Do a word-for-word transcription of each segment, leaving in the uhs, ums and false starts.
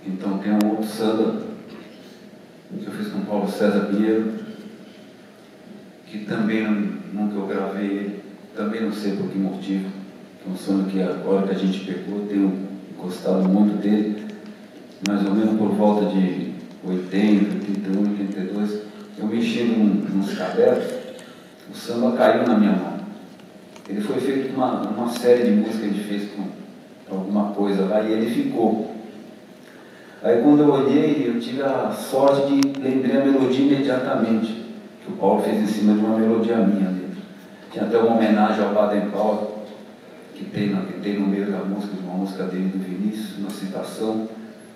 Então tem um outro samba que eu fiz com Paulo César Pinheiro, que também nunca eu gravei, também não sei por que motivo, que é um samba que agora que a gente pegou, tenho gostado muito dele, mais ou menos por volta de oitenta, oitenta e um, oitenta e dois, eu mexi num, nos cadernos, o samba caiu na minha mão. Ele foi feito uma, uma série de músicas que a gente fez com alguma coisa lá e ele ficou. Aí quando eu olhei, eu tive a sorte de lembrar a melodia imediatamente, que o Paulo fez em cima de uma melodia minha ali. Tinha até uma homenagem ao Baden Powell, que tem, na, que tem no meio da música, uma música dele do Vinícius, uma citação.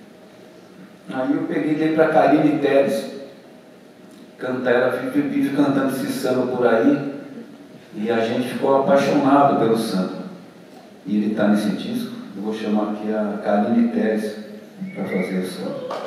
Aí eu peguei e dei para a Karine Telles cantar, ela vive, vive cantando esse samba por aí, e a gente ficou apaixonado pelo samba. E ele está nesse disco, eu vou chamar aqui a Karine Telles para fazer o samba.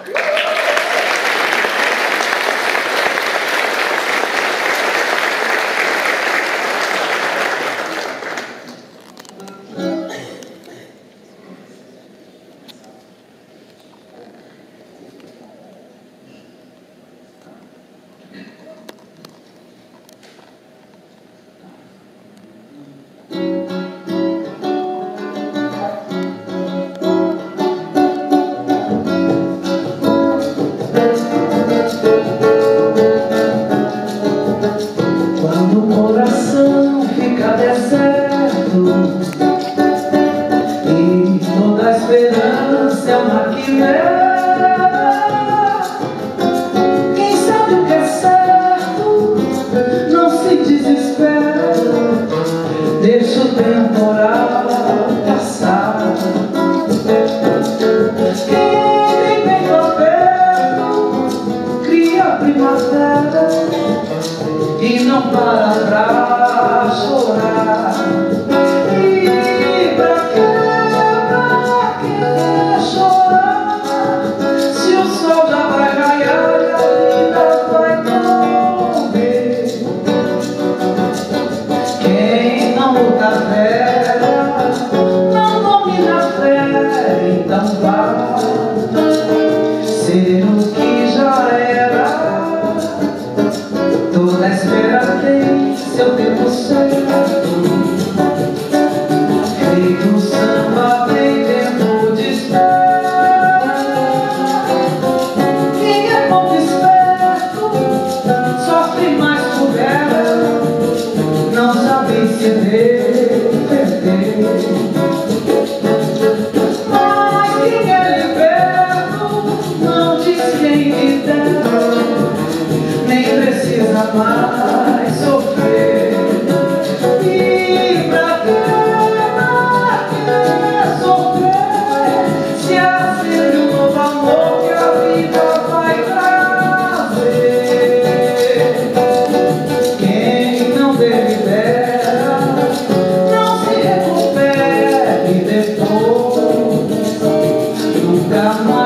Nunca mais.